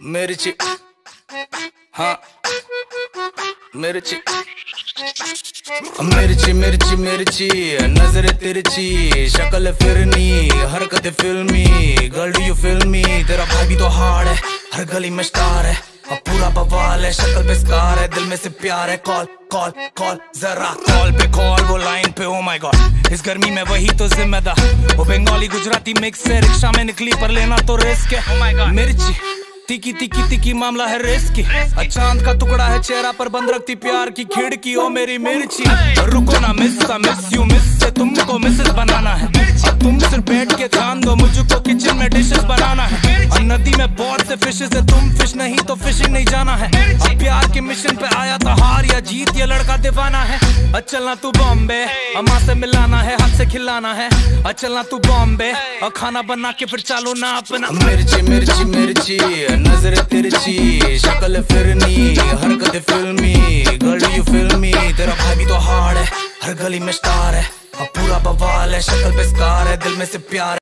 मिर्ची, हाँ मिर्ची मिर्ची मिर्ची मिर्ची, नजर तिरछी, शक्ल फिरनी, हरकत फिल्मी। Girl do you feel me? तेरा भाई भी तो हार्ड है, हर गली में स्टार है, अब पूरा बवाल है, शक्ल पे स्कार है, दिल में से प्यार है। कॉल कॉल कॉल, जरा कॉल पे कॉल, वो लाइन पे। ओ माय गॉड, इस गर्मी में वही तो जिम्मेदार। वो बंगाली गुजराती मिक्स है, रिक्शा में निकली पर लेना तो रिस्क है। ओ माय गॉड, मिर्ची तिकी तिकी तिकी, मामला है रेस की। चांद का टुकड़ा है चेहरा पर, बंद रखती प्यार की खिड़की। ओ मेरी मिर्ची, रुको ना मिस यू मिस से तुमको मिसेस बनाना है। अब तुम सिर्फ बैठ के ध्यान दो, मुझको किचन में डिशेस बनाना है। और नदी में बहुत से फिशेस है, तुम फिश नहीं तो फिशिंग नहीं जाना है। अब प्यार के मिशन पे आया था, हार या जीत ये लड़का दीवाना है। चलना तू बॉम्बे, अम्मा से मिलाना है, हाथ से खिलाना है। चलना तू बॉम्बे और खाना बना के फिर चालो ना अपना। मिर्ची मिर्ची मिर्ची, नजर तिरछी, शक्ल फिरनी, हरकत फिल्मी। Girl do you feel me? तेरा भाई भी तो हार्ड है, हर गली में स्टार है, अब पूरा बवाल है, शक्ल पे स्कार है, दिल में से प्यार है।